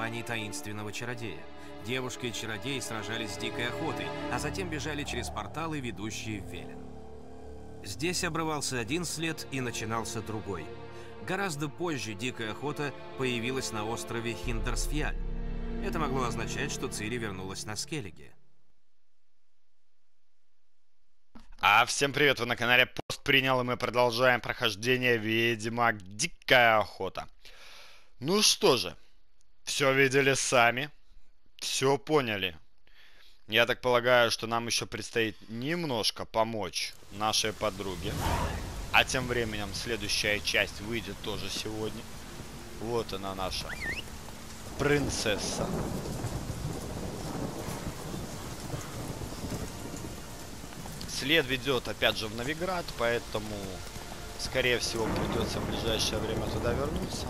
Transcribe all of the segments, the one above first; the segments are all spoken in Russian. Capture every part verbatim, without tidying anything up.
компании таинственного чародея. Девушка и чародей сражались с дикой охотой, а затем бежали через порталы, ведущие в Велен. Здесь обрывался один след и начинался другой. Гораздо позже дикая охота появилась на острове Хиндерсфьяль. Это могло означать, что Цири вернулась на Скеллиге. А всем привет, вы на канале Пост Принял, и мы продолжаем прохождение Ведьмак Дикая Охота. Ну что же, все видели сами, все поняли. Я так полагаю, что нам еще предстоит немножко помочь нашей подруге. А тем временем следующая часть выйдет тоже сегодня. Вот она, наша принцесса. След ведет опять же в Новиград, поэтому, скорее всего, придется в ближайшее время туда вернуться.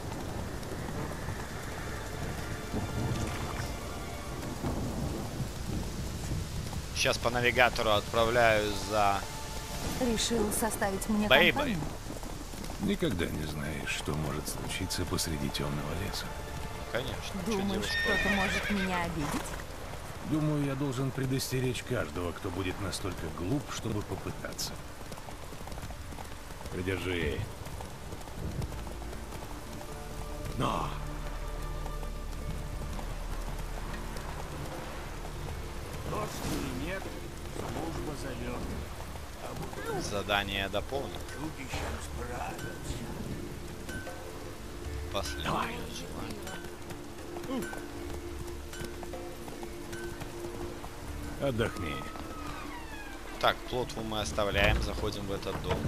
Сейчас по навигатору отправляюсь за... Решил составить мне Бэй-бэй. компанию? Никогда не знаешь, что может случиться посреди темного леса. Конечно. Думаешь, кто-то может меня обидеть? Думаю, я должен предостеречь каждого, кто будет настолько глуп, чтобы попытаться. Придержи. Но! Дождь или нет, служба зовет. Задание дополнено. Чудищем справился. Последнее желание. Отдохни. Так, плотву мы оставляем, заходим в этот дом.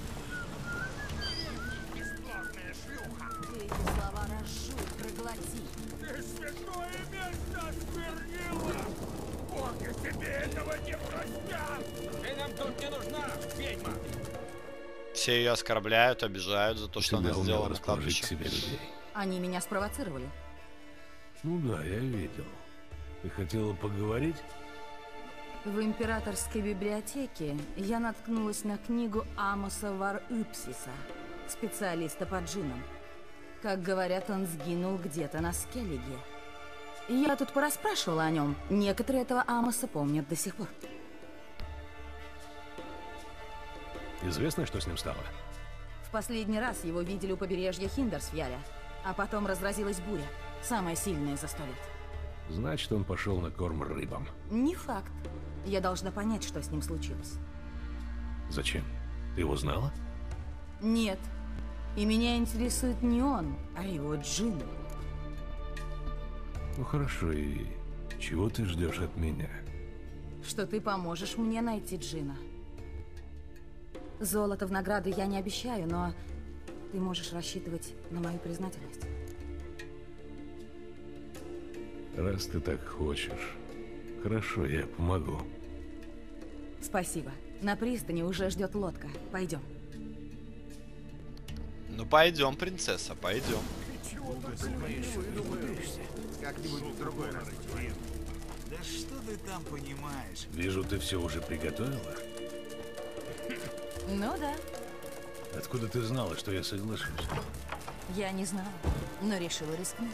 Бесплотная шлюха! Ты эти слова разжуй, проглоти. Ты святое место осквернила! Боги тебе этого не простят! Ты нам тут не нужна, ведьма! Все ее оскорбляют, обижают за то, что она Всегда умел сделала на расположить к кладбище. себе людей. Они меня спровоцировали. Ну да, я видел. Ты хотела поговорить? В императорской библиотеке я наткнулась на книгу Амоса Вар-Ипсиса, специалиста по джиннам. Как говорят, он сгинул где-то на Скеллиге. Я тут порасспрашивала о нем. Некоторые этого Амоса помнят до сих пор. Известно, что с ним стало? В последний раз его видели у побережья Хиндерсфьяля, а потом разразилась буря, самая сильная за сто лет. Значит, он пошел на корм рыбам. Не факт. Я должна понять, что с ним случилось. Зачем? Ты его знала? Нет. И меня интересует не он, а его джинны. Ну хорошо, и чего ты ждешь от меня? Что ты поможешь мне найти джина. Золото в награду я не обещаю, но ты можешь рассчитывать на мою признательность. Раз ты так хочешь. Хорошо, я помогу. Спасибо. На пристани уже ждет лодка. Пойдем. Ну пойдем, принцесса, пойдем. Чего ты думаешь? Как-нибудь в другой раз. Да что ты там понимаешь? Вижу, ты все уже приготовила? Ну да. Откуда ты знала, что я соглашусь? Я не знала, но решила рискнуть.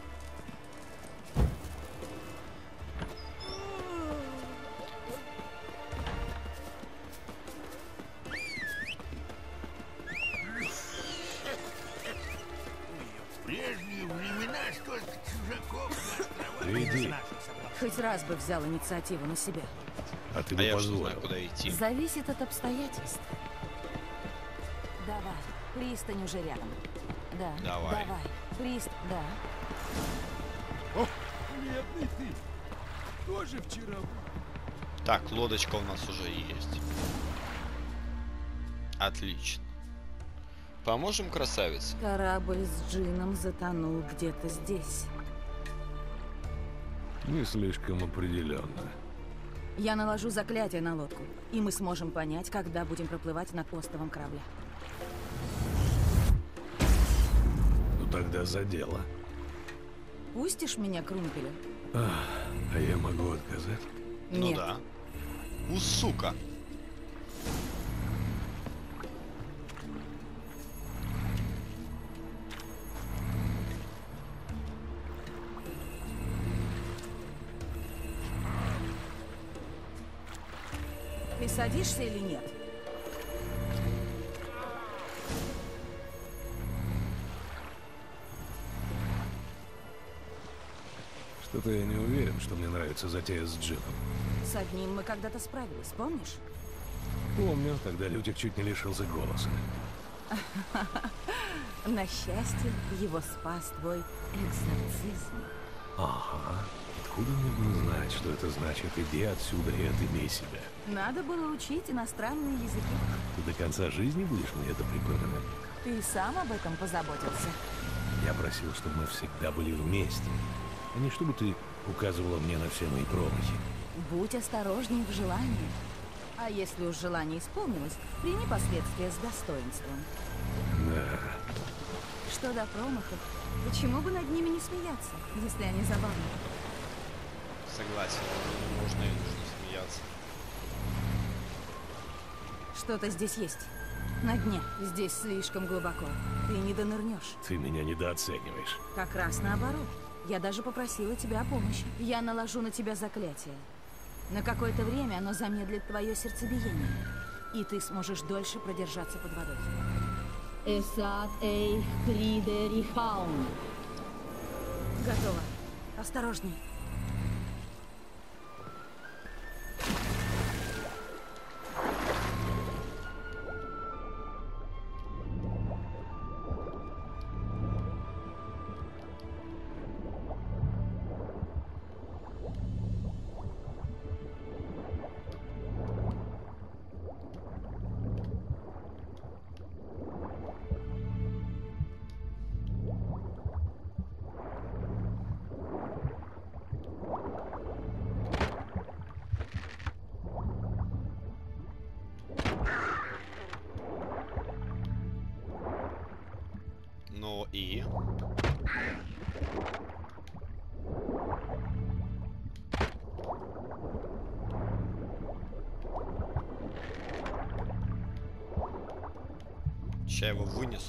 В прежние времена столько чужаков на островах. Ты иди, Хоть раз бы взял инициативу на себя. а ты А бы я что знаю, позволил. куда идти. Зависит от обстоятельств. Давай, пристань уже рядом. Да, Давай. давай. Прист, да. Бедный ты. Тоже вчера был. Так, лодочка у нас уже есть. Отлично. Поможем красавице? Корабль с джином затонул где-то здесь. Не слишком определенно. Я наложу заклятие на лодку, и мы сможем понять, когда будем проплывать над островом корабля. Ну тогда за дело. Пустишь меня к Румпелю? А, а я могу отказать? Ну Нет. да. У сука. Ты садишься или нет? Что-то я не уверен, что мне нравится затея с джипом. С одним мы когда-то справились, помнишь? Помню, тогда Лютик чуть не лишился голоса. На счастье, его спас твой экзорцизм. Ага. Откуда мне было знать, что это значит? Иди отсюда и отымей себя. Надо было учить иностранные языки. Ты до конца жизни будешь мне это припоминать? Ты сам об этом позаботился. Я просил, чтобы мы всегда были вместе, а не чтобы ты указывала мне на все мои промахи. Будь осторожней в желании. А если уж желание исполнилось, прими последствия с достоинством. Да. Что до промахов, почему бы над ними не смеяться, если они забавны? Согласен, можно и нужно смеяться. Что-то здесь есть. На дне. Здесь слишком глубоко. Ты не донырнешь. Ты меня недооцениваешь. Как раз наоборот. Я даже попросила тебя о помощи. Я наложу на тебя заклятие. На какое-то время оно замедлит твое сердцебиение. И ты сможешь дольше продержаться под водой. Эсат эйх кридерихаун. Готово. Осторожней. Ну и... Сейчас я его вынесу.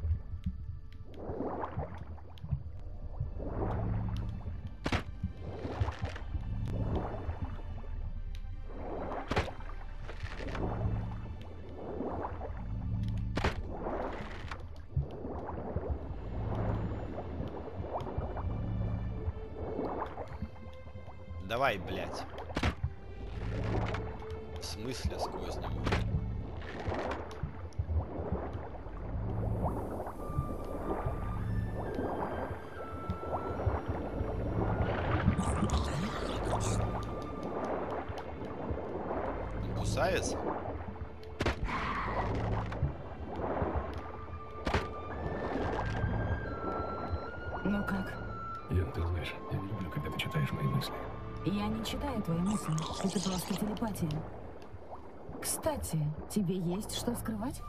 Давай, блядь. В смысле сквозь него? Он кусается? Ну как? Ян, ты знаешь, я не люблю, когда ты читаешь мои мысли. Я не читаю твои мысли. Это просто телепатия. Кстати, тебе есть что скрывать?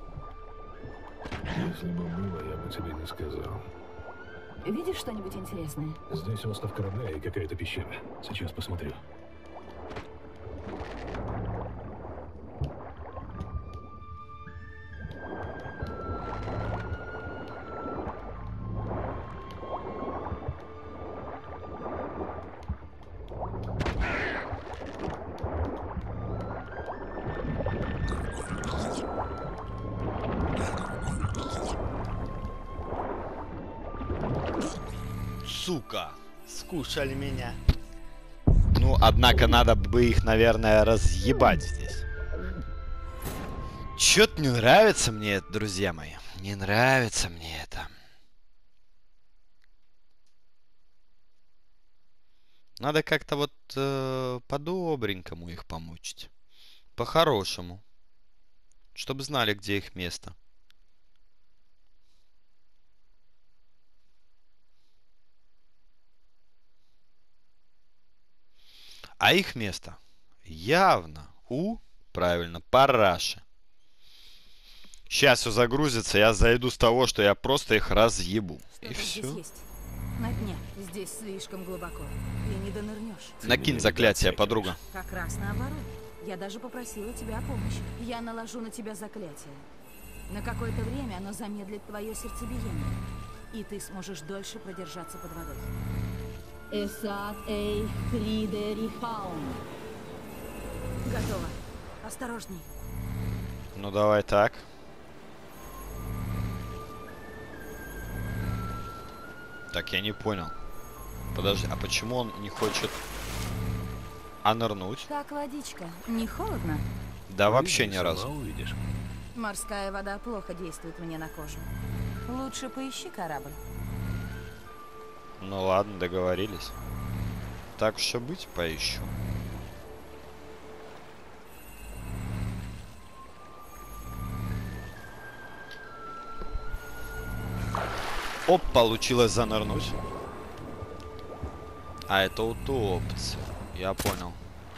Если бы было, я бы тебе не сказал. Видишь что-нибудь интересное? Здесь остров корабля и какая-то пещера. Сейчас посмотрю. Сука, скушали меня. Ну, однако, надо бы их, наверное, разъебать здесь. Чё-то не нравится мне это, друзья мои. Не нравится мне это. Надо как-то вот э, по-добренькому их помучить. По-хорошему. Чтобы знали, где их место. А их место явно у, правильно, параши. Сейчас все загрузится, я зайду с того, что я просто их разъебу. И все. На дне. Здесь слишком глубоко. Ты не донырнешь. Накинь заклятие, подруга. Как раз наоборот. Я даже попросила тебя о помощи. Я наложу на тебя заклятие. На какое-то время оно замедлит твое сердцебиение. И ты сможешь дольше продержаться под водой. Эсат эйх кридерихаун. Готово. Осторожней. Ну давай так. Так, я не понял. Подожди, а почему он не хочет... А нырнуть? Как водичка? Не холодно? Да вообще Выйди, ни сама разу. увидишь. Морская вода плохо действует мне на кожу. Лучше поищи корабль. Ну ладно, договорились. Так уж и быть, поищу. Оп, получилось занырнуть. А это утопцы. Я понял.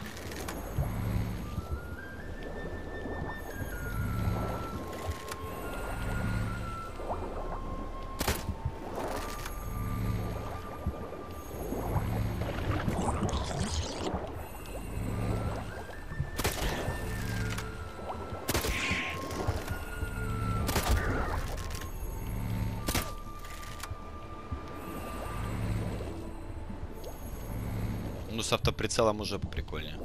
Ну, с автоприцелом уже прикольнее.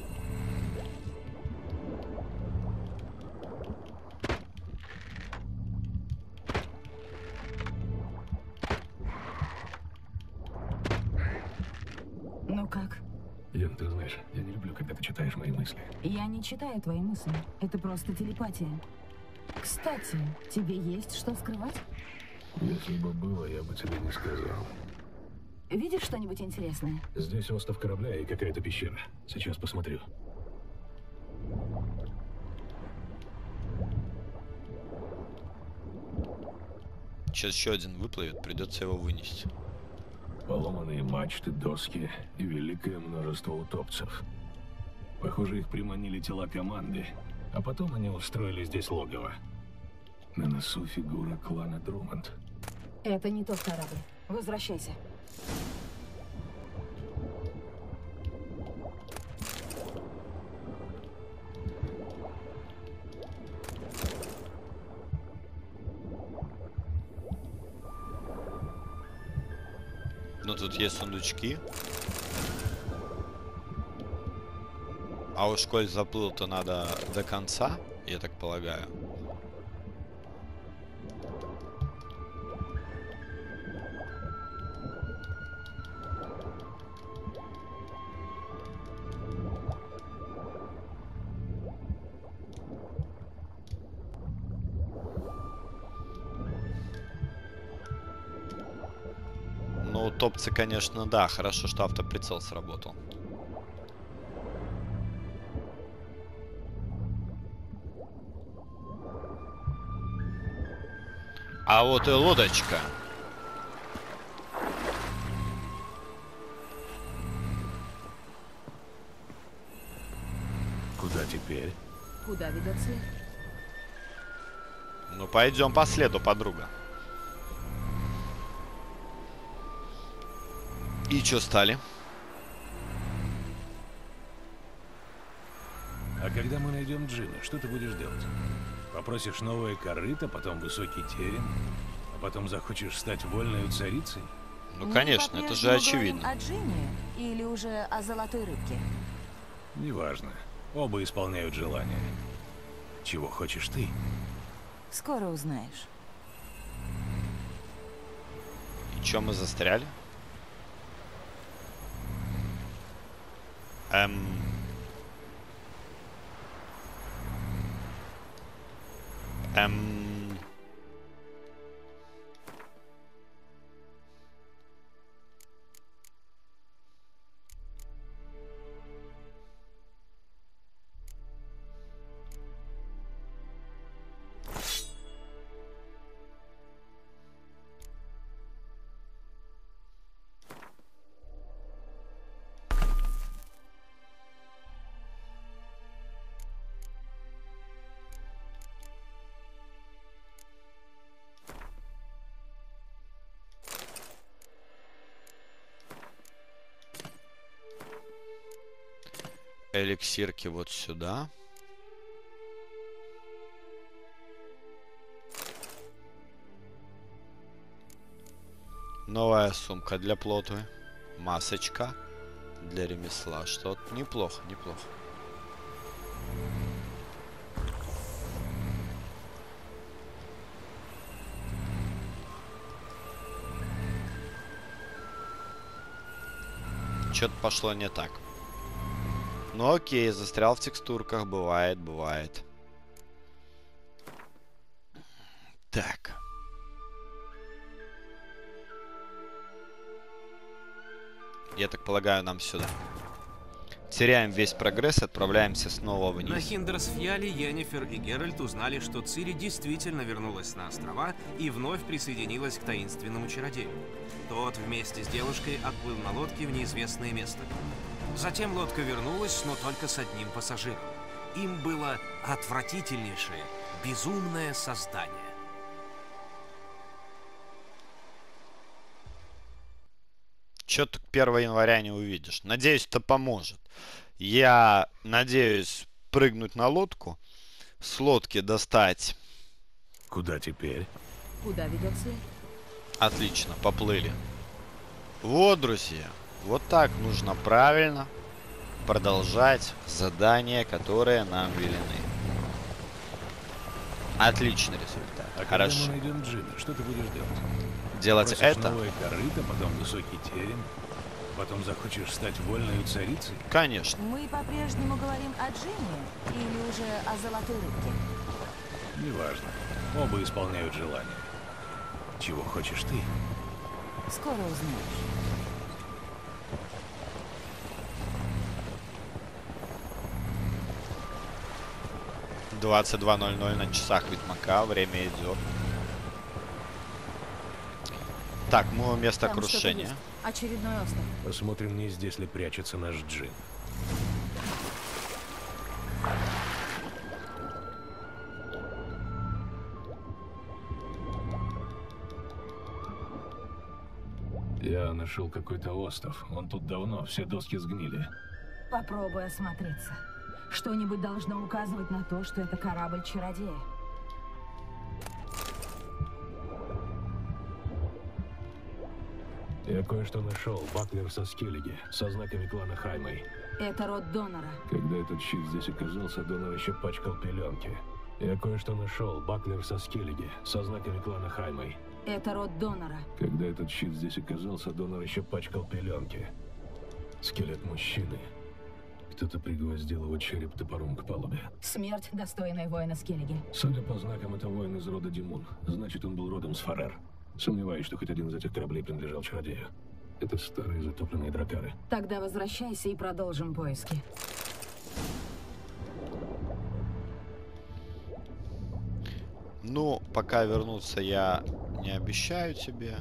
Ну как? Ян, ты знаешь, я не люблю, когда ты читаешь мои мысли. Я не читаю твои мысли. Это просто телепатия. Кстати, тебе есть что скрывать? Если бы было, я бы тебе не сказал. Видишь что-нибудь интересное? Здесь остов корабля и какая-то пещера. Сейчас посмотрю. Сейчас еще один выплывет, придется его вынести. Поломанные мачты, доски и великое множество утопцев. Похоже, их приманили тела команды, а потом они устроили здесь логово. На носу фигура клана Друмонд. Это не тот корабль. Возвращайся. Ну, тут есть сундучки. А уж коль заплыл-то надо до конца, я так полагаю. Ну, утопцы, конечно, да. Хорошо, что автоприцел сработал. А вот и лодочка. Куда теперь? Куда ведет след? Ну, пойдем по следу, подруга. И чё стали? А когда мы найдем Джина, что ты будешь делать? Попросишь новое корыто, потом высокий терем, а потом захочешь стать вольной царицей? Ну, Мы конечно, это же по-прежнему очевидно. говорим о Джине или уже о золотой рыбке? Неважно. Оба исполняют желания. Чего хочешь ты? Скоро узнаешь. И чё мы застряли? Эм... Эм... Эликсирки вот сюда. Новая сумка для плотвы. Масочка для ремесла. Что-то неплохо, неплохо. что-то пошло не так. Ну окей, застрял в текстурках. Бывает, бывает. Так. Я так полагаю, нам сюда. Теряем весь прогресс, отправляемся снова вниз. На Хиндерсфьяле Йеннифер и Геральт узнали, что Цири действительно вернулась на острова и вновь присоединилась к таинственному чародею. Тот вместе с девушкой отплыл на лодке в неизвестное место. Затем лодка вернулась, но только с одним пассажиром. Им было отвратительнейшее, безумное создание. Чё ты первого января не увидишь? Надеюсь, это поможет. Я надеюсь прыгнуть на лодку, с лодки достать. Куда теперь? Куда ведет след? Отлично, поплыли. Вот, друзья, вот так нужно правильно продолжать задания, которые нам велены. Отличный результат. А Хорошо. когда мы найдем Джина, что ты будешь делать? Делать Бросишь это? новое корыто, потом высокий терем, потом захочешь стать вольной царицей? Конечно. Мы по-прежнему говорим о Джине или уже о золотой рыбке? Неважно. Оба исполняют желания. Чего хочешь ты? Скоро узнаешь. двадцать два ноль ноль на часах Ведьмака. Время идет. Так, мы у места Там что-то крушения. есть. Очередной остров. Посмотрим, не здесь ли прячется наш Джин. Я нашел какой-то остров. Он тут давно, все доски сгнили. Попробуй осмотреться. Что-нибудь должно указывать на то, что это корабль чародея. Я кое-что нашел. Баклер со Скеллиги, со знаками клана Хаймей. Это род донора. Когда этот щит здесь оказался, Донор еще пачкал пеленки. Я кое-что нашел. Баклер со Скеллиги, со знаками клана Хаймей. Это род донора. Когда этот щит здесь оказался, Донор еще пачкал пеленки. Скелет мужчины. Кто-то пригвоздил его череп топором к палубе. Смерть, достойная воина Скеллиги. Судя по знакам, это воин из рода Димун. Значит, он был родом с Фарер. Сомневаюсь, что хоть один из этих кораблей принадлежал чародею. Это старые затопленные дракары. Тогда возвращайся и продолжим поиски. Ну, пока вернуться я не обещаю тебе.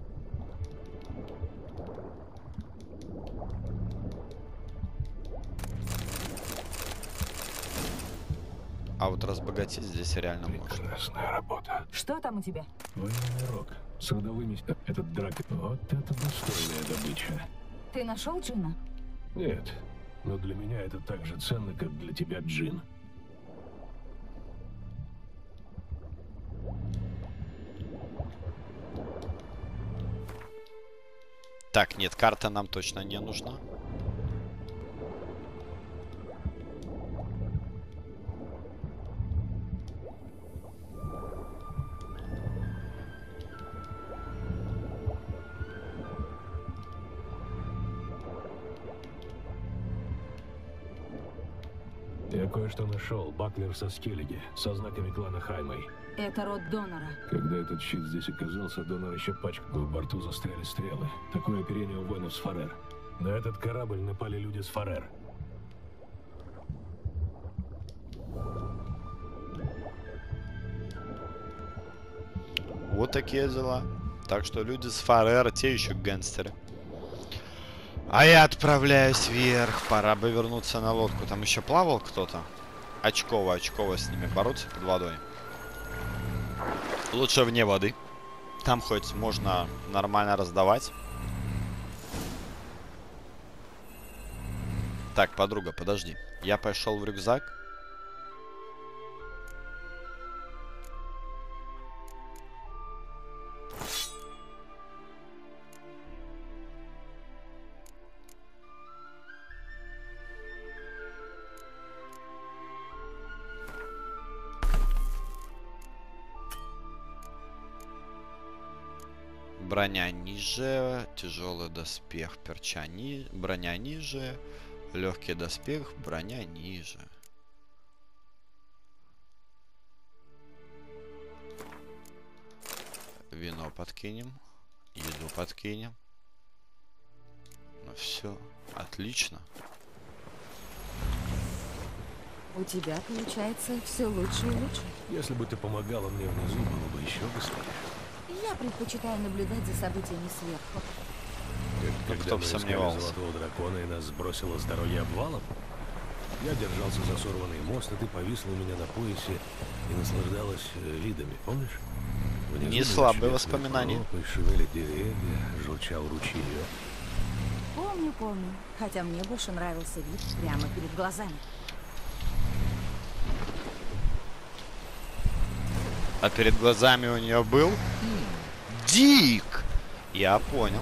А вот разбогатеть здесь реально можно. Прекрасная работа. Что там у тебя? Военный рог. С родовыми... Этот драк... Вот это достойная добыча. Ты нашел Джина? Нет. Но для меня это так же ценно, как для тебя Джин. Так, нет, карта нам точно не нужна. Я кое-что нашел. Баклер со Скеллиги, со знаками клана Хаймей. Это род донора. Когда этот щит здесь оказался, Донор еще пачка. В борту застряли стрелы. Такое оперение у воинов с Фарер. На этот корабль напали люди с Фарер. Вот такие дела. Так что люди с Фарер, те еще гангстеры. А я отправляюсь вверх. Пора бы вернуться на лодку. Там еще плавал кто-то. Очково, очково с ними бороться под водой. Лучше вне воды. Там хоть можно нормально раздавать. Так, подруга, подожди. Я пошел в рюкзак. Броня ниже, тяжелый доспех, перча ни... броня ниже, легкий доспех, броня ниже. Вино подкинем, еду подкинем. Ну все, отлично. У тебя получается все лучше и лучше. Если бы ты помогала мне внизу, было бы еще быстрее. Я предпочитаю наблюдать за событиями сверху. Как Кто когда бы мы искали сомневался. золотого дракона и нас сбросило с дороги обвалом, я держался за сорванный мост, а ты повисла у меня на поясе и наслаждалась э, видами, помнишь? Внизу Не было слабые чудесные воспоминания. тропы, шевели деревья, журчал ручеек. Помню, помню. Хотя мне больше нравился вид прямо перед глазами. А перед глазами у нее был Дик. Я понял.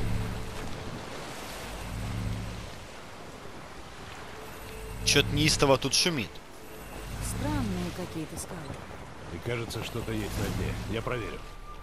Чё-то неистово тут шумит. Странные какие-то скалы. И кажется, что-то есть на дне. Я проверю.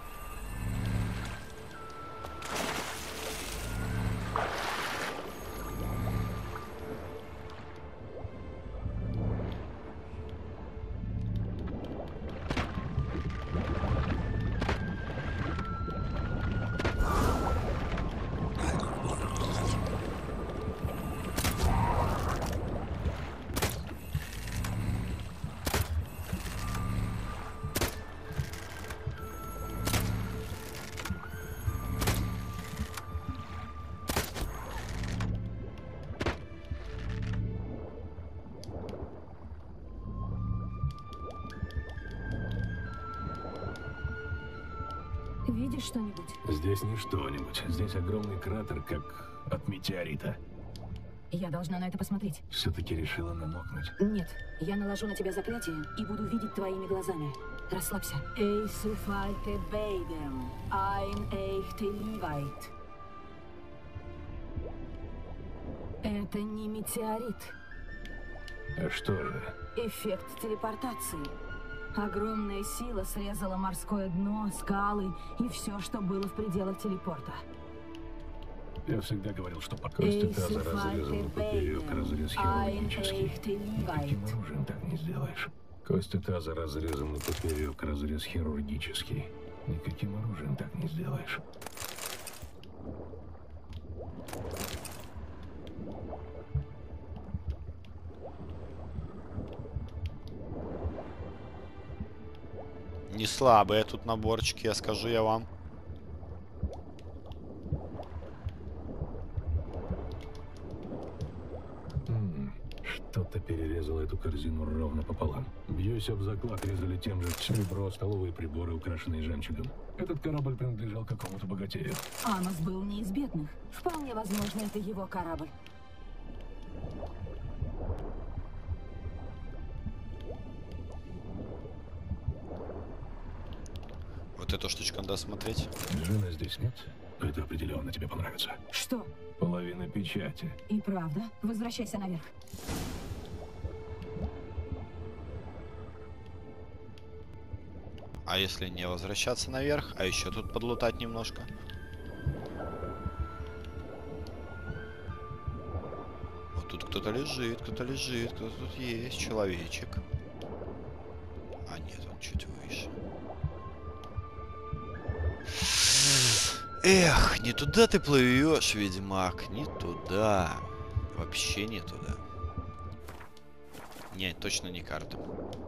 Видишь что-нибудь? Здесь не что-нибудь. Здесь огромный кратер, как от метеорита. Я должна на это посмотреть. Все-таки решила намокнуть. Нет, я наложу на тебя заклятие и буду видеть твоими глазами. Расслабься. Эй, суфальте бейдем, айн эйхте ливайт. Это не метеорит. А что же? Эффект телепортации. Огромная сила срезала морское дно, скалы и все, что было в пределах телепорта. Я всегда говорил, что по кости таза разрезан поперек, разрез хирургический. Никаким оружием так не сделаешь. Кости таза разрезаны поперек, разрез хирургический. Никаким оружием так не сделаешь. Не слабые тут наборчики, я скажу я вам. М-м, что-то перерезало эту корзину ровно пополам. Бьюсь об заклад, резали тем же серебро, столовые приборы, украшенные жемчугом. Этот корабль принадлежал какому-то богатею. Амос был не из бедных. Вполне возможно, это его корабль. Вот эту штучку надо смотреть. Джина здесь нет? Это определенно тебе понравится. Что? Половина печати. И правда? Возвращайся наверх. А если не возвращаться наверх, а еще тут подлутать немножко? Вот тут кто-то лежит, кто-то лежит, кто-то тут есть, человечек. А нет, он чуть выше. Эх, не туда ты плывешь, ведьмак, не туда. Вообще не туда. Не, точно не карта.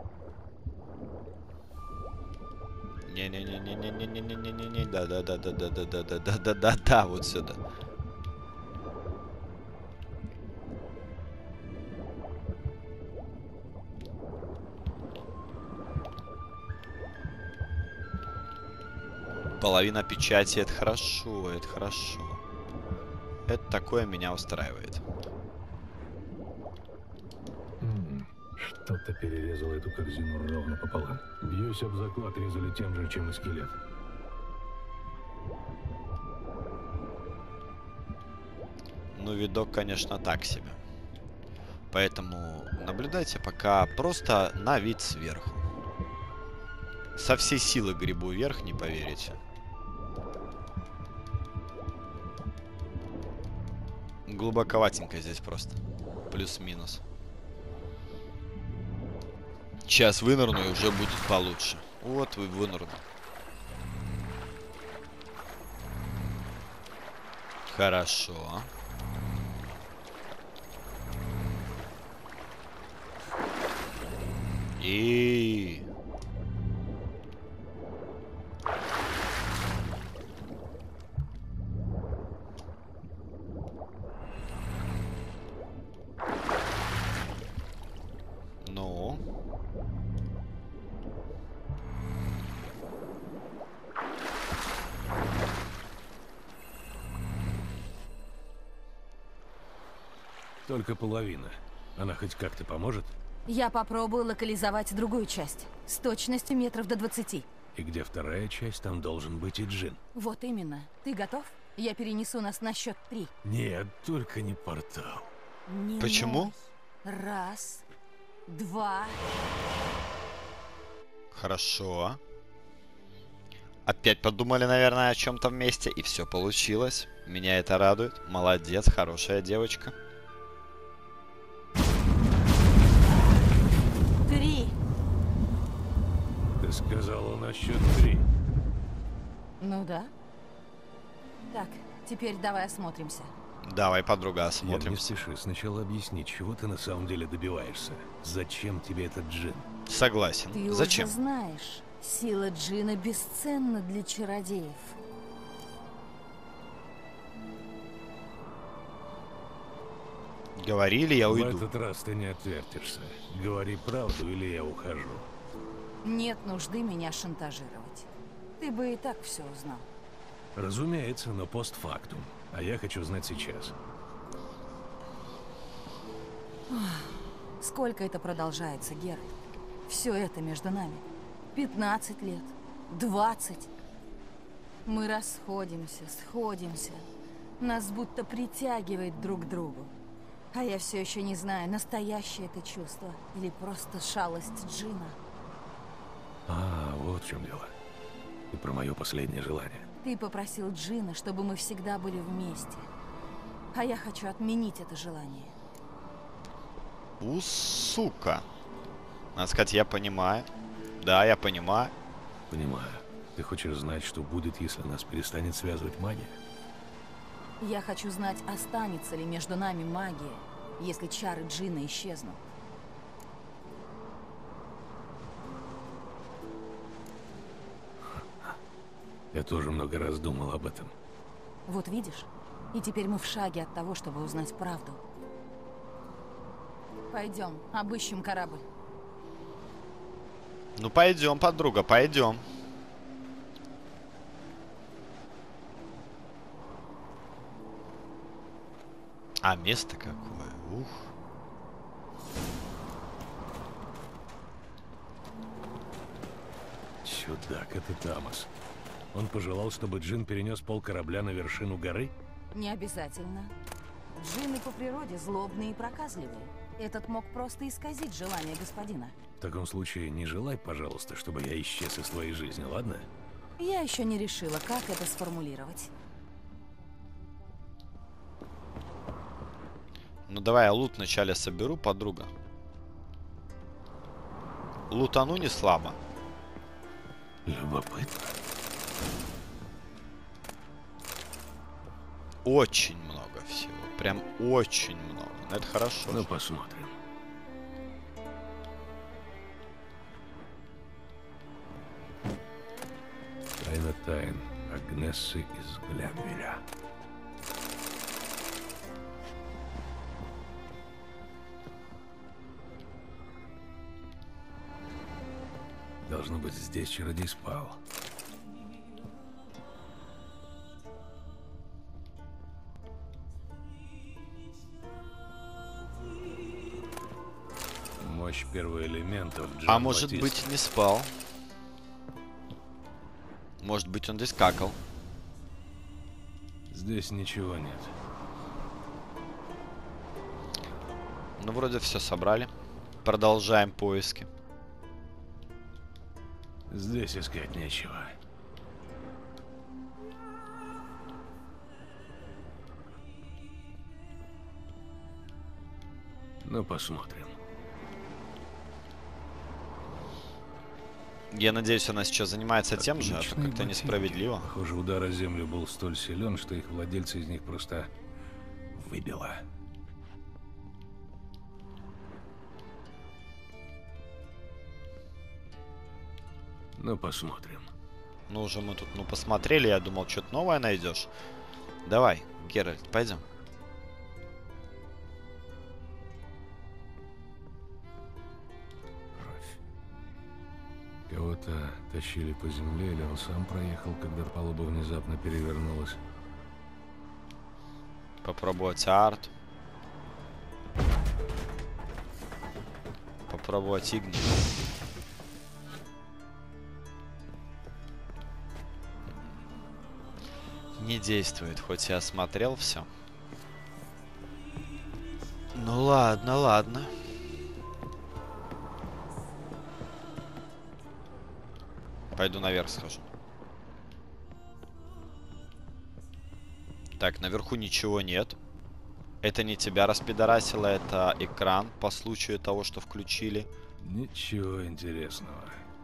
Не-не-не-не-не-не-не-не-не-не. Да-да-да-да-да-да-да-да-да-да-да, вот сюда. Половина печати, это хорошо, это хорошо. Это такое меня устраивает. М-м, что-то перерезало эту корзину ровно пополам. Бьюсь об заклад, резали тем же, чем и скелет. Ну, видок, конечно, так себе. Поэтому наблюдайте пока просто на вид сверху. Со всей силы грибу вверх, не поверите. Глубоковатенько здесь просто. Плюс-минус. Сейчас вынырну и уже будет получше. Вот вы вынырну. Хорошо. И... Ну... Только половина. Она хоть как-то поможет? Я попробую локализовать другую часть. С точностью метров до двадцати. И где вторая часть, там должен быть и Джин. Вот именно. Ты готов? Я перенесу нас на счет три. Нет, только не портал. Не Почему? ной. Раз, два. Хорошо. Опять подумали, наверное, о чем-то вместе, и все получилось. Меня это радует. Молодец, хорошая девочка. Три. Ты сказала на счет три. Ну да. Так, теперь давай осмотримся. Давай, подруга, Я не осмотримся. спеши. Сначала объясни, чего ты на самом деле добиваешься. Зачем тебе этот Джин? Согласен. Ты Зачем? уже знаешь, сила Джина бесценна для чародеев. Говорили, я В уйду. этот раз ты не отвертишься. Говори правду, или я ухожу. Нет нужды меня шантажировать. Ты бы и так все узнал. Разумеется, но постфактум. А я хочу знать сейчас. Сколько это продолжается, Геральт? Все это между нами. Пятнадцать лет. Двадцать. Мы расходимся, сходимся. Нас будто притягивает друг к другу. А я все еще не знаю, настоящее это чувство или просто шалость Джина. А, вот в чем дело. И про мое последнее желание. Ты попросил Джина, чтобы мы всегда были вместе. А я хочу отменить это желание. У, сука. Надо сказать, я понимаю. Да, я понимаю. Понимаю. Ты хочешь знать, что будет, если нас перестанет связывать магия? Я хочу знать, останется ли между нами магия, если чары Джина исчезнут. Я тоже много раз думал об этом. Вот видишь? И теперь мы в шаге от того, чтобы узнать правду. Пойдем, обыщем корабль. Ну пойдем, подруга, пойдем. А место какое, ух. Чудак, это Тамас. Он пожелал, чтобы Джин перенес пол корабля на вершину горы? Не обязательно. Джинны по природе злобные и проказливые. Этот мог просто исказить желание господина. В таком случае не желай, пожалуйста, чтобы я исчез из твоей жизни, ладно? Я еще не решила, как это сформулировать. Ну давай я лут вначале соберу, подруга. Лутану не слабо. Любопытно. Очень много всего. Прям очень много. Но это хорошо. Ну, посмотрим. Тайна тайн Агнессы из Глянвеля. Должно быть, здесь чародей спал. Мощь первоэлементов. Джон А может Батист. быть, не спал. Может быть, он здесь какал. Здесь ничего нет. Ну, вроде все собрали. Продолжаем поиски. Здесь искать нечего. Ну, посмотрим. Я надеюсь, она сейчас занимается тем же, а то Отличные как-то ботинки. несправедливо. Похоже, удар о землю был столь силен, что их владельца из них просто выбило. Ну, посмотрим. Ну, уже мы тут, ну, посмотрели, я думал, что-то новое найдешь. Давай, Геральт, пойдем. Кровь. Кого-то тащили по земле, или он сам проехал, когда палуба внезапно перевернулась. Попробовать арт. Попробовать игни. Не действует, хоть я осмотрел все. Ну ладно, ладно. Пойду наверх схожу. Так, наверху ничего нет. Это не тебя распидорасило, это экран по случаю того, что включили. Ничего интересного.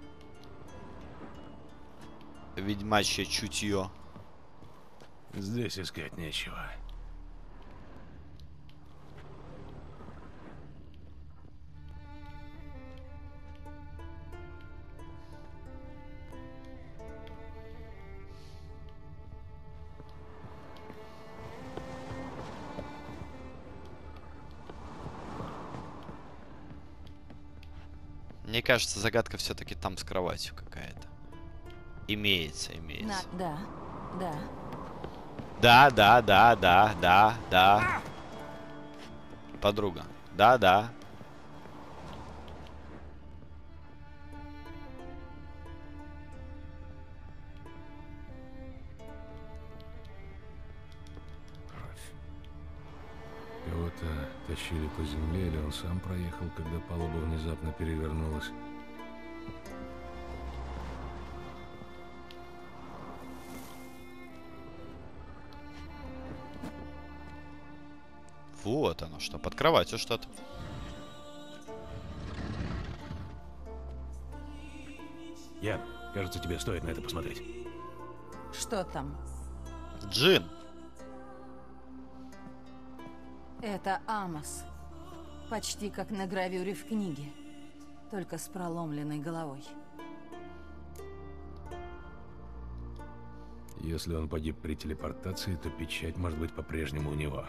Ведьмачье чутье. Здесь искать нечего. Мне кажется, загадка все-таки там с кроватью какая-то. Имеется, имеется. На, да, да. Да, да, да, да, да, да. Подруга. Да, да. Кровь. Кого-то тащили по земле, или он сам проехал, когда палуба внезапно перевернулась. Вот оно что, под кроватью что-то. Ян, кажется, тебе стоит на это посмотреть. Что там? Джин. Это Амос. Почти как на гравюре в книге. Только с проломленной головой. Если он погиб при телепортации, то печать может быть по-прежнему у него.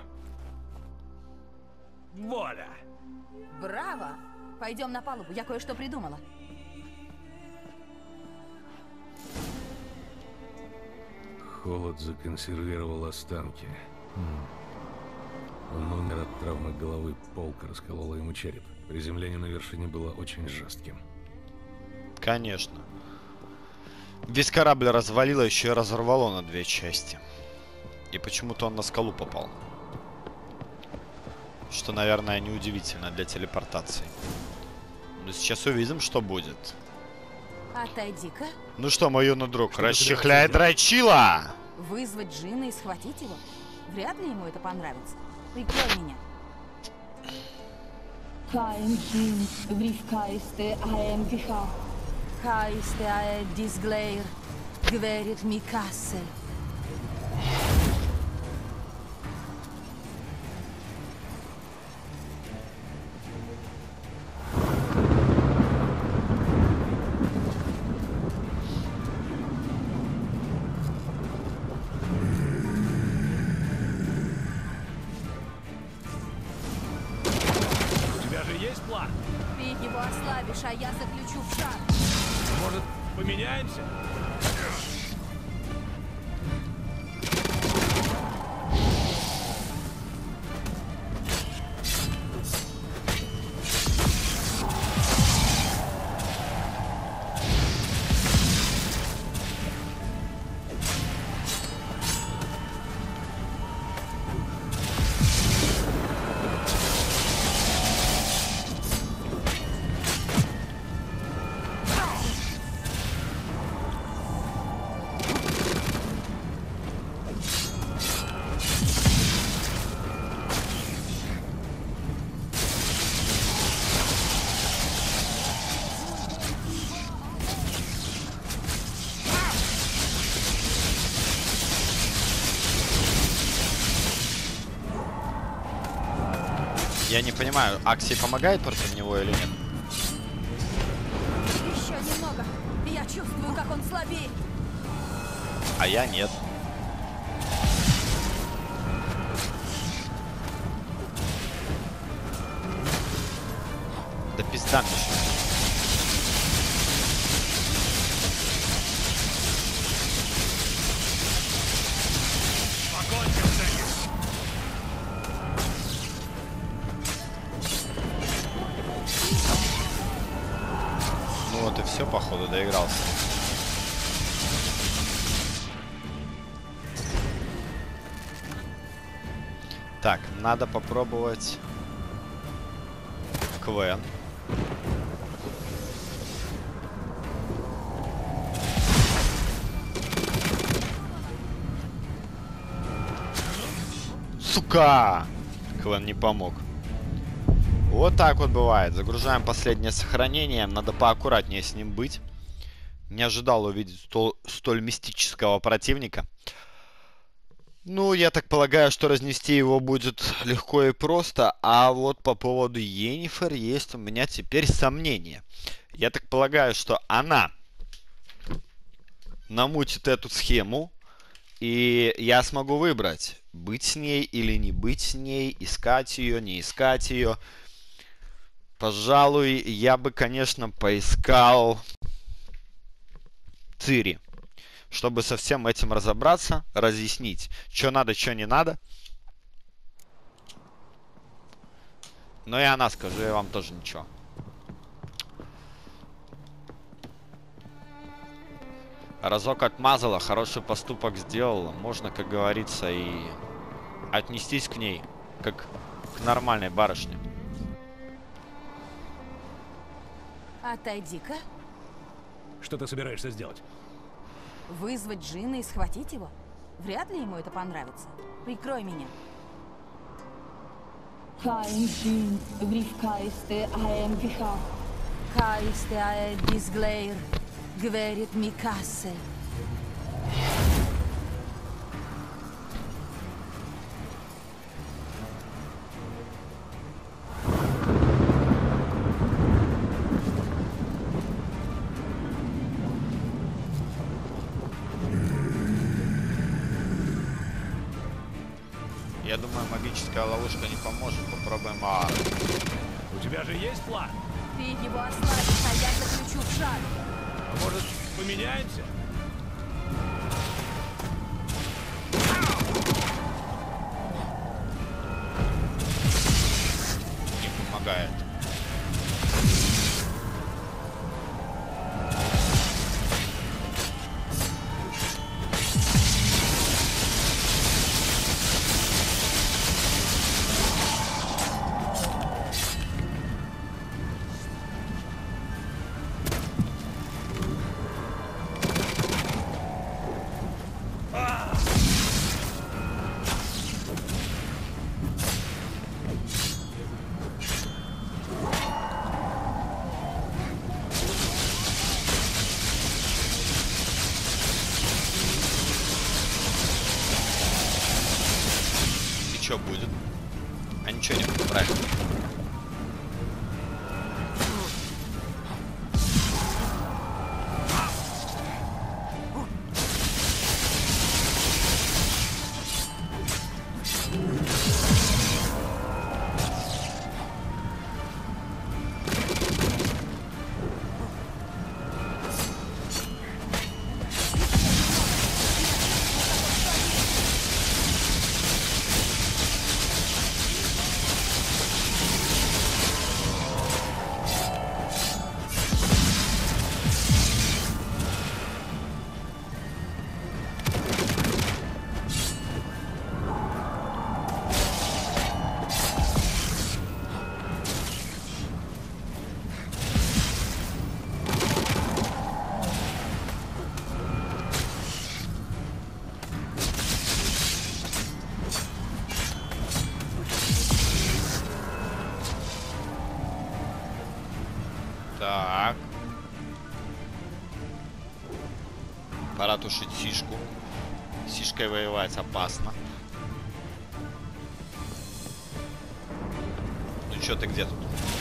Воля! Браво! Пойдем на палубу, я кое-что придумала. Холод законсервировал останки. Хм. Он умер от травмы головы, полка расколола ему череп. Приземление на вершине было очень жестким. Конечно. Весь корабль развалило, еще и разорвало на две части. И почему-то он на скалу попал. Что, наверное, неудивительно для телепортации. Но сейчас увидим, что будет. Отойди-ка. Ну что, мой юный друг, Что расчехляет Райчила! Вызвать Джина и схватить его? Вряд ли ему это понравится. Прикрой меня. Kain Jin, Vrivkaiste Aemgicha. Каисте аэ дисглейр, гверит Микассель. У тебя же есть план? Ты его ослабишь, а я заключу в шаг. Может, поменяемся? Я не понимаю, Акси помогает против него или нет? Еще немного. Я чувствую, как он слабеет. А я нет. Да пизда мне еще. Ну вот и все, походу, доигрался. Так, надо попробовать Квен. Сука! Квен не помог. Вот так вот бывает. Загружаем последнее сохранение. Надо поаккуратнее с ним быть. Не ожидал увидеть столь, столь мистического противника. Ну, я так полагаю, что разнести его будет легко и просто. А вот по поводу Йеннифер есть у меня теперь сомнения. Я так полагаю, что она намутит эту схему. И я смогу выбрать, быть с ней или не быть с ней, искать ее, не искать ее. Пожалуй, я бы, конечно, поискал Цири, чтобы со всем этим разобраться, разъяснить, что надо, что не надо. Но и она, скажу я вам, тоже ничего. Разок отмазала, хороший поступок сделала. Можно, как говорится, и отнестись к ней, как к нормальной барышне. Отойди-ка. Что ты собираешься сделать? Вызвать Джина и схватить его? Вряд ли ему это понравится. Прикрой меня. Kein Sinn, Briefkaiste Aem Gehabt. Каисте аэ дисглейр, говорит Микасе. Я думаю, магическая ловушка не поможет. Попробуем. А... У тебя же есть план? Ты его ослабишь, а я заключу в шаг. А может, поменяемся? Не помогает. Что будет? А ничего не будет, правильно. Так. Пора тушить Сишку. Сишкой воевать опасно. чё ты где тут?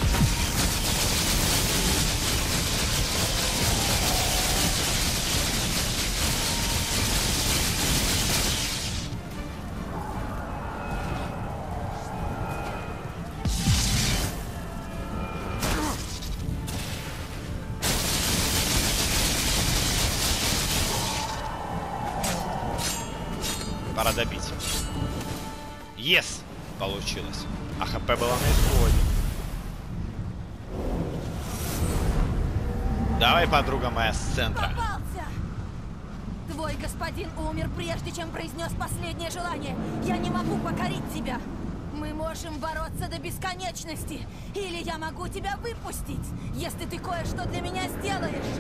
Пора добить. Yes! Получилось. А ХП было на исходе. Давай, подруга моя, с центра. Попался! Твой господин умер, прежде чем произнес последнее желание. Я не могу покорить тебя. Мы можем бороться до бесконечности. Или я могу тебя выпустить, если ты кое-что для меня сделаешь.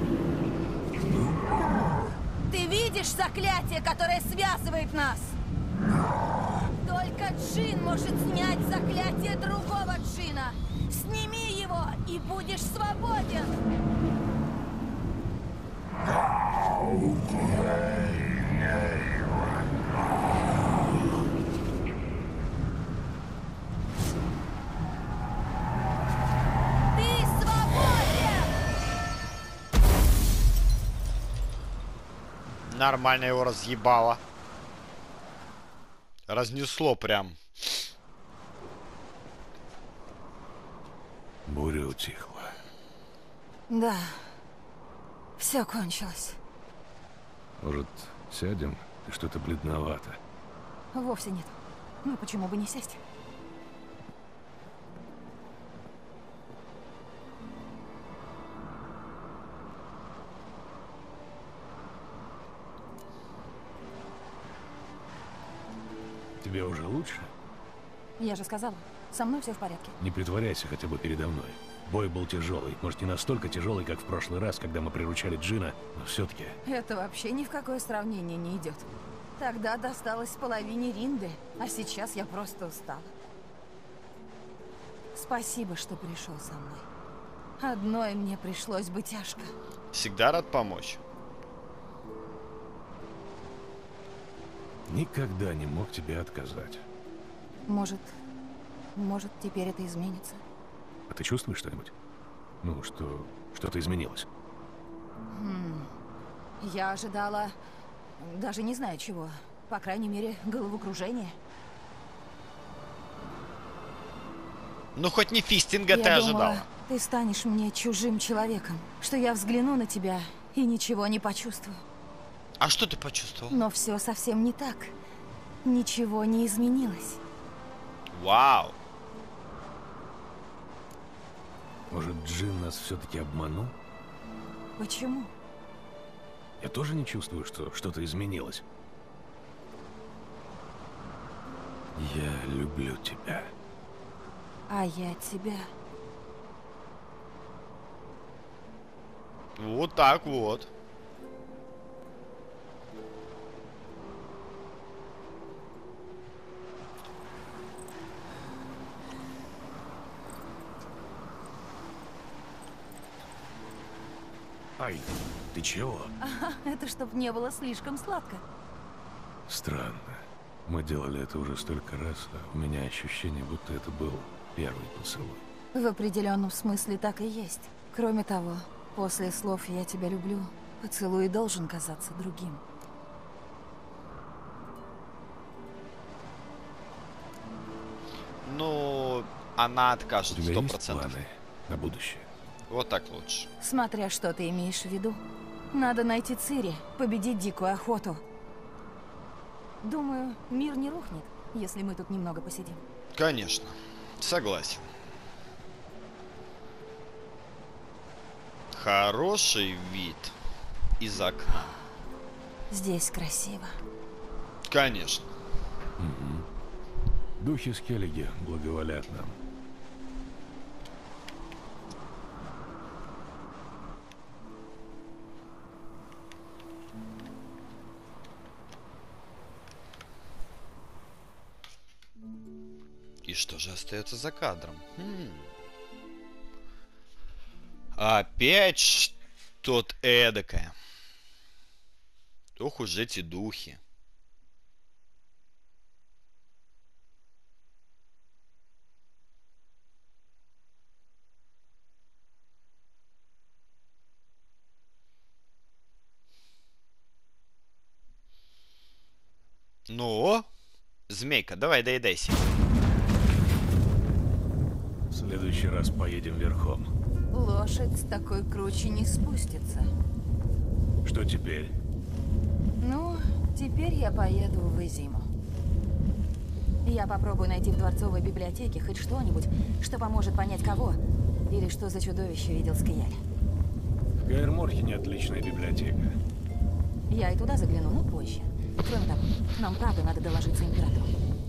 Ты видишь заклятие, которое связывает нас? Только Джин может снять заклятие другого Джина. Сними его, и будешь свободен. Ты свободен! Нормально его разъебало. Разнесло прям. Буря утихла. Да, все кончилось. Может, сядем? Ты что-то бледновато. Вовсе нет. Ну почему бы не сесть? Тебе уже лучше? Я же сказала, со мной все в порядке. Не притворяйся хотя бы передо мной. Бой был тяжелый. Может, не настолько тяжелый, как в прошлый раз, когда мы приручали Джина, но все-таки... Это вообще ни в какое сравнение не идет. Тогда досталось половине Ринды, а сейчас я просто устала. Спасибо, что пришел со мной. Одной мне пришлось бы тяжко. Всегда рад помочь. Никогда не мог тебе отказать. Может, может, теперь это изменится? А ты чувствуешь что-нибудь? Ну, что... что-то изменилось? Хм. Я ожидала... Даже не знаю чего. По крайней мере, головокружение. Ну, хоть не фистинга ты Я ожидала. думала, ты станешь мне чужим человеком. Что я взгляну на тебя и ничего не почувствую. А что ты почувствовал? Но все совсем не так. Ничего не изменилось. Вау. Может, Джин нас все-таки обманул? Почему? Я тоже не чувствую, что что-то изменилось. Я люблю тебя. А я тебя. Вот так вот. Ай, ты чего? Ага, это чтоб не было слишком сладко. Странно. Мы делали это уже столько раз, а у меня ощущение, будто это был первый поцелуй. В определенном смысле так и есть. Кроме того, после слов «я тебя люблю», поцелуй должен казаться другим. Ну, она У откажет тебя сто есть процентов. планы на будущее? Вот так лучше. Смотря что ты имеешь в виду. Надо найти Цири, победить дикую охоту. Думаю, мир не рухнет, если мы тут немного посидим. Конечно. Согласен. Хороший вид из окна. Здесь красиво. Конечно. Угу. Духи Скеллиги благоволят нам. И что же остается за кадром? Хм. Опять что-то эдакое. Ох уж эти духи. Ну, змейка, давай доедайся. В следующий раз поедем верхом. Лошадь с такой круче не спустится. Что теперь? Ну, теперь я поеду в Изиму. Я попробую найти в дворцовой библиотеке хоть что-нибудь, что поможет понять, кого или что за чудовище видел Скияль. В Каэр-Морхене отличная библиотека. Я и туда загляну, но позже. Кроме того, нам правда надо доложиться императору.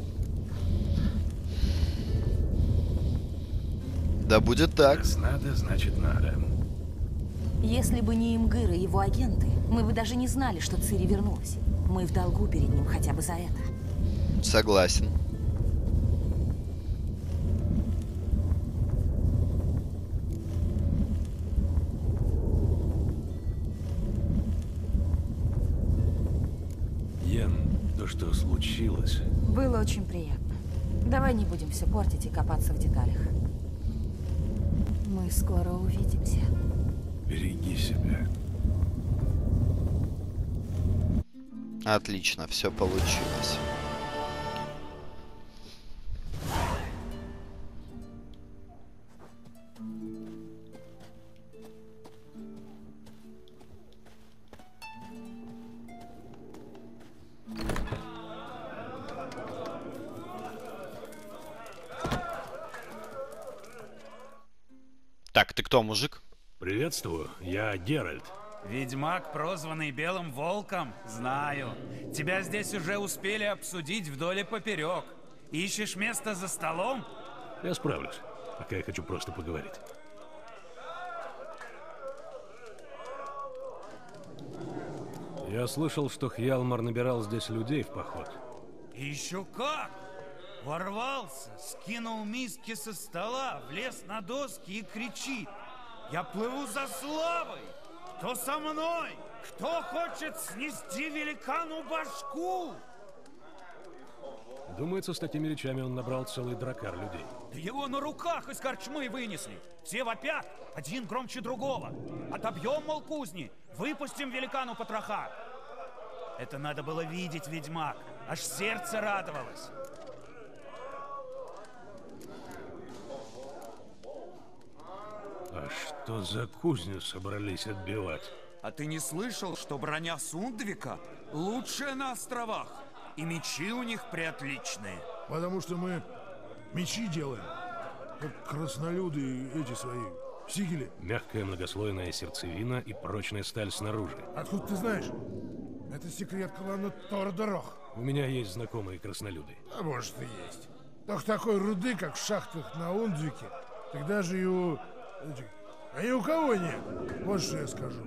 Да будет так. Раз надо, значит надо. Если бы не Имгыр и его агенты, мы бы даже не знали, что Цири вернулась. Мы в долгу перед ним хотя бы за это. Согласен. Йен, то, что случилось... Было очень приятно. Давай не будем все портить и копаться в деталях. Мы скоро увидимся. Береги себя. Отлично, все получилось. Так, ты кто, мужик? Приветствую, я Геральт. Ведьмак, прозванный Белым Волком? Знаю. Тебя здесь уже успели обсудить вдоль и поперек. Ищешь место за столом? Я справлюсь, пока я хочу просто поговорить. Я слышал, что Хьялмар набирал здесь людей в поход. Еще как! Ворвался, скинул миски со стола, влез на доски и кричит: «Я плыву за славой! Кто со мной? Кто хочет снести великану башку?» Думается, с такими речами он набрал целый дракар людей. Да его на руках из корчмы вынесли. Все вопят, один громче другого. Отобьем, мол, кузни, выпустим великану потроха. Это надо было видеть, ведьмак. Аж сердце радовалось. А что за кузню собрались отбивать? А ты не слышал, что броня Сундвика лучшая на островах? И мечи у них приотличные. Потому что мы мечи делаем, как краснолюды эти свои, сигели. Мягкая многослойная сердцевина и прочная сталь снаружи. Откуда ты знаешь? Это секрет клана Тордорох. У меня есть знакомые краснолюды. А может и есть. Только такой руды, как в шахтах на Ундвике, тогда же и у... этих- А ни у кого нет. Вот что я скажу.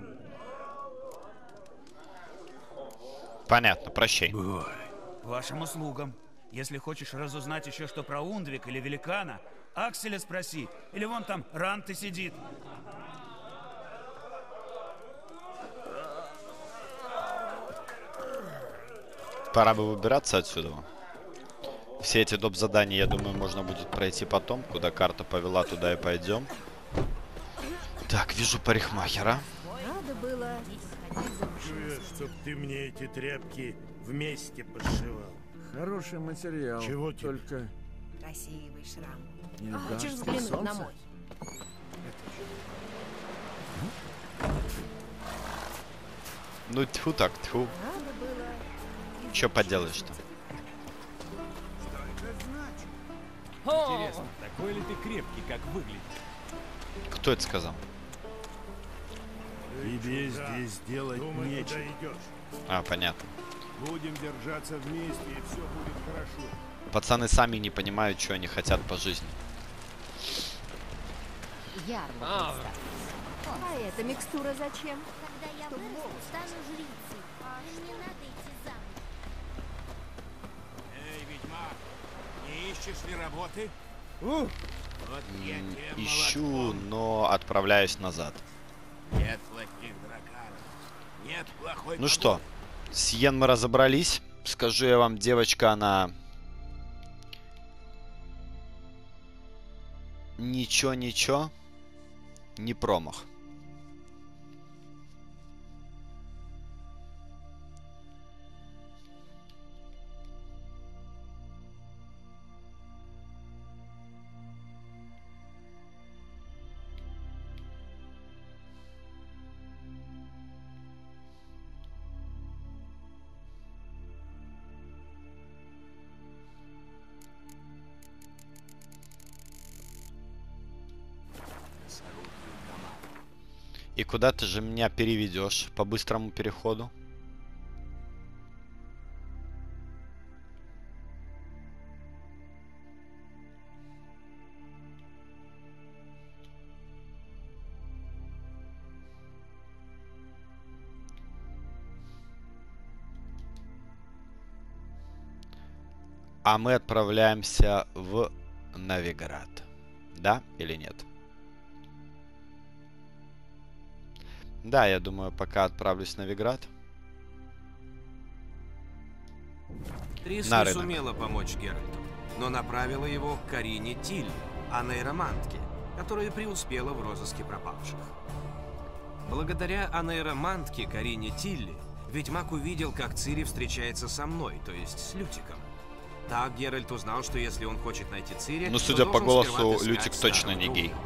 Понятно, прощай. Ой, К вашим услугам. Если хочешь разузнать еще что про Ундвик или великана, Акселя спроси. Или вон там Ранты сидит. Пора бы выбираться отсюда. Все эти доп. Задания, я думаю, можно будет пройти потом. Куда карта повела, туда и пойдем. Так, вижу парикмахера. Надо было... Чую, чтоб ты мне эти тряпки вместе подшивал. Хороший материал. Чего тебе? Только Красивый шрам. не А дашь хочешь на взглянуть на солнце? мой? Ну, тьфу так, тьфу. Надо было... Чё поделаешь-то? Интересно, такой ли ты крепкий, как выглядишь? Кто это сказал? Тебе здесь делать нечего. А, понятно. Будем держаться вместе, и все будет хорошо. Пацаны сами не понимают, что они хотят по жизни. Ярло представь. А эта микстура зачем? Когда я вырасту, стану жрицей. И мне надо идти замуж. Эй, ведьмак, не ищешь ли работы? У, Вот я М, тебе Ищу, но отправляюсь назад. молоток. Нет плохих дракаров. Нет плохой Ну что, с Йен мы разобрались. Скажу я вам, девочка, она... Ничего-ничего. Не промах. И куда ты же меня переведешь по быстрому переходу? А мы отправляемся в Новиград. Да или нет? Да, я думаю, пока отправлюсь в Новиград. Трис На не рынок. сумела помочь Геральту, но направила его к Карине Тилли, а нейромантке, которая преуспела в розыске пропавших. Благодаря анейромантке Карине Тилли ведьмак увидел, как Цири встречается со мной, то есть с Лютиком. Так Геральт узнал, что если он хочет найти Цири, Ну, то судя по должен сперва голосу, отыскать Лютик точно старого не друга. гей.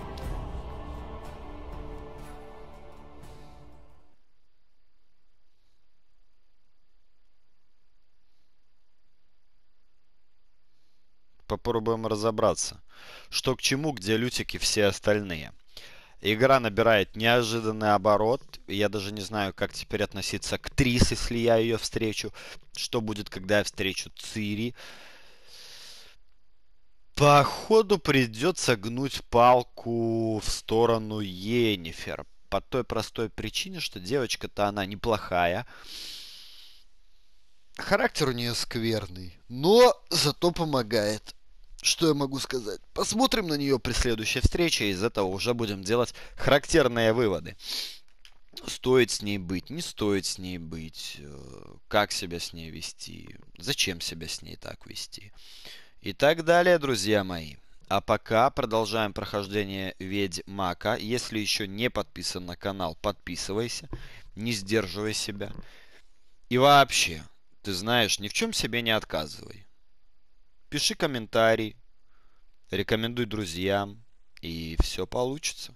Попробуем разобраться, что к чему, где Лютик и все остальные. Игра набирает неожиданный оборот. Я даже не знаю, как теперь относиться к Трис, если я ее встречу. Что будет, когда я встречу Цири. Походу придется гнуть палку в сторону Йеннифер. По той простой причине, что девочка-то она неплохая. Характер у нее скверный, но зато помогает. Что я могу сказать? Посмотрим на нее при следующей встрече, и из этого уже будем делать характерные выводы. Стоит с ней быть, не стоит с ней быть, э, как себя с ней вести, зачем себя с ней так вести. И так далее, друзья мои. А пока продолжаем прохождение Ведьмака. Если еще не подписан на канал, подписывайся, не сдерживай себя. И вообще, ты знаешь, ни в чем себе не отказывай. Пиши комментарий, рекомендуй друзьям, и все получится.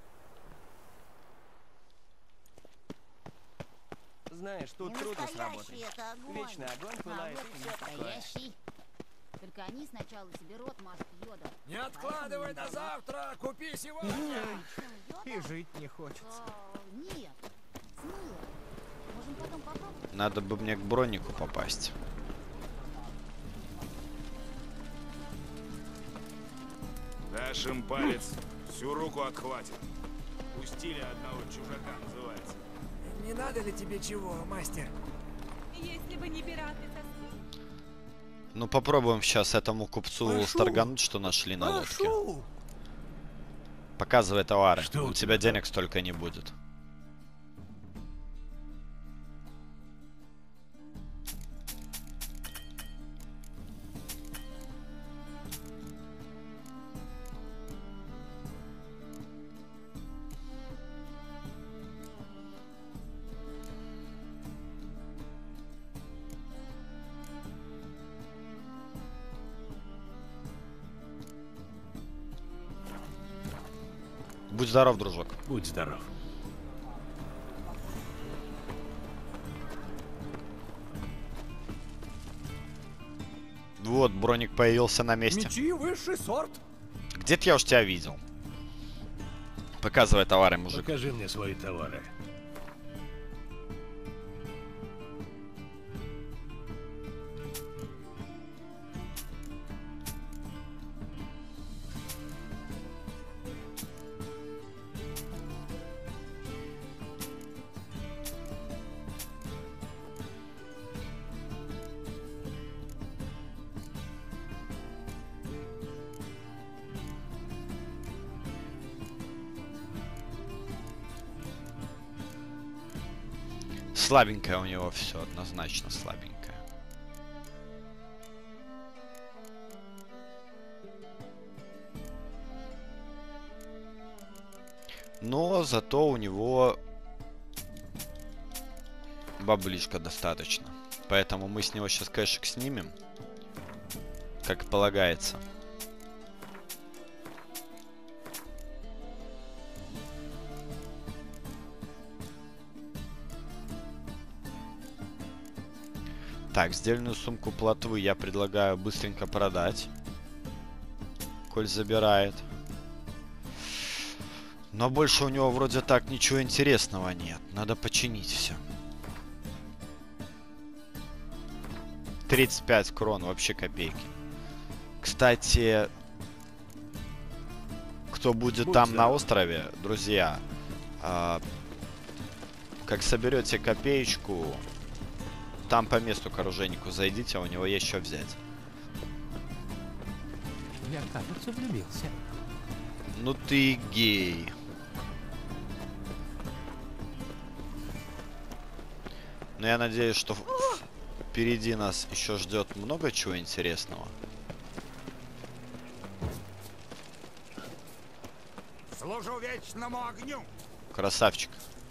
Знаешь, тут Не трудно настоящий сработать. это огонь. Вечный огонь А пылает вот и и всё такое. настоящий. Только они сначала себе рот мажут йодом. Не откладывай на завтра, купи сегодня! И жить не хочется. А, нет, смыло. Можем потом попробовать. Надо бы мне к бронику попасть. Дашь им палец, всю руку отхватит. Пустили одного чужака, называется. Не надо ли тебе чего, мастер? Если бы не пираты со Ну попробуем сейчас этому купцу Прошу. сторгануть, что нашли на лодке. Прошу. Показывай товары. Что У у тебя тебя? денег столько не будет. Будь здоров, дружок. Будь здоров. Вот, броник появился на месте. Мечи высший сорт. Где-то я уж тебя видел. Показывай товары, мужик. Покажи мне свои товары. Слабенькое у него все, однозначно слабенькое. Но зато у него баблишка достаточно. Поэтому мы с него сейчас кэшик снимем, как и полагается. Так, сдельную сумку плотвы я предлагаю быстренько продать. Коль забирает. Но больше у него вроде так ничего интересного нет. Надо починить все. тридцать пять крон, вообще копейки. Кстати, кто будет Будь там здоров. на острове, друзья, а, как соберете копеечку, там по месту к оружейнику зайдите, а у него есть что взять. Я, кажется, влюбился. Ну ты гей. Но я надеюсь, что впереди нас еще ждет много чего интересного. Служу вечному огню. Красавчик.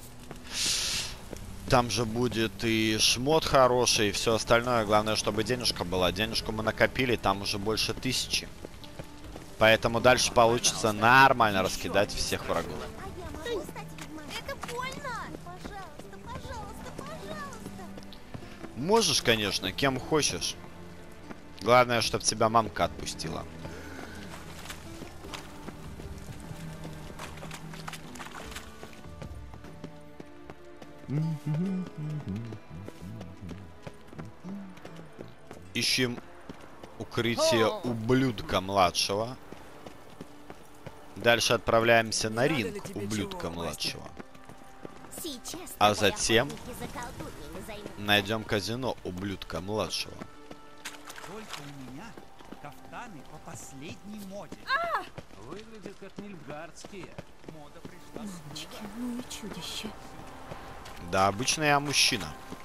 Там же будет и шмот хороший, и все остальное. Главное, чтобы денежка была. Денежку мы накопили, там уже больше тысячи. Поэтому дальше получится нормально раскидать всех врагов. Это больно! Пожалуйста, пожалуйста, пожалуйста! Можешь, конечно, кем хочешь. Главное, чтобы тебя мамка отпустила. Ищем укрытие ублюдка младшего. Дальше отправляемся на ринг ублюдка младшего. Сейчас А твои затем охотники за колдуньями займутся. найдем казино ублюдка младшего. Только у меня кафтаны по последней моде. Выглядят как нильфгардские. Мода пришла с Мамочки, ну и чудище. Да, обычно я мужчина.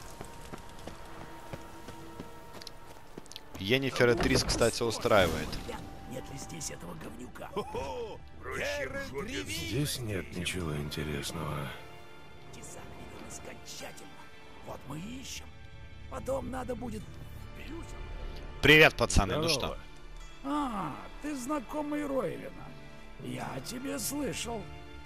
Йеннифер и Трис, кстати, устраивает. Нет ли здесь этого говнюка? Здесь нет ничего интересного. Тесак велел искать тщательно. Вот мы и ищем. Потом надо будет... Привет, пацаны, ну Здорово. что? А, ты знакомый Ройлина. Я о тебе слышал.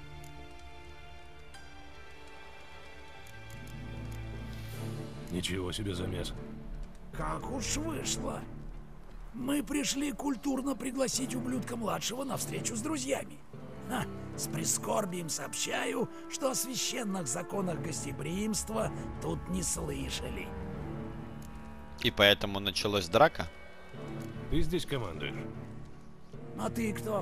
Ничего себе замес. Как уж вышло. Мы пришли культурно пригласить ублюдка-младшего на встречу с друзьями. Ха, с прискорбием сообщаю, что о священных законах гостеприимства тут не слышали. И поэтому началась драка? Ты здесь командуешь? А ты кто?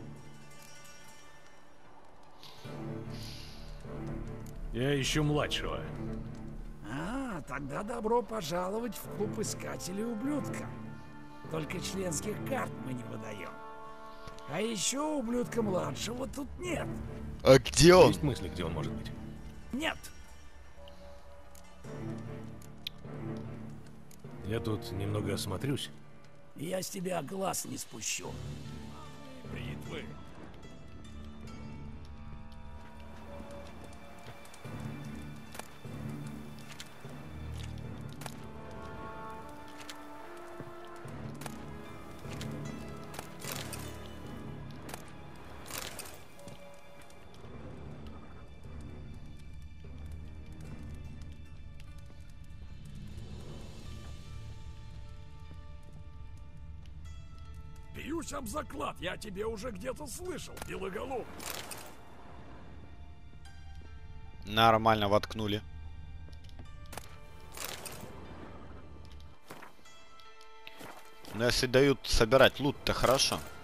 Я ищу младшего. А, тогда добро пожаловать в клуб искателей ублюдка. Только членских карт мы не выдаем. А еще ублюдка младшего тут нет. А где он? Есть мысли, где он может быть? Нет. Я тут немного осмотрюсь. Я с тебя глаз не спущу. Бритвы. Бьюсь об заклад, я тебе уже где-то слышал, белоголовый. Нормально воткнули. Но если дают собирать лут-то хорошо.